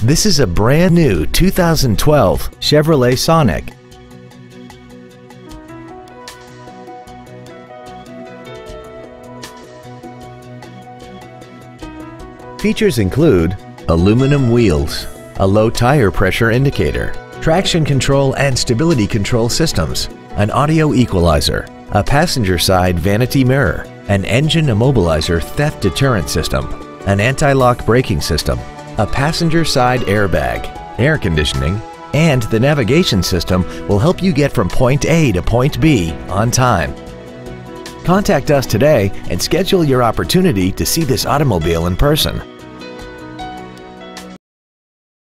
This is a brand new 2012 Chevrolet Sonic. Features include aluminum wheels, a low tire pressure indicator, traction control and stability control systems, an audio equalizer, a passenger side vanity mirror, an engine immobilizer theft deterrent system, an anti-lock braking system, a passenger side airbag, air conditioning, and the navigation system will help you get from point A to point B on time. Contact us today and schedule your opportunity to see this automobile in person.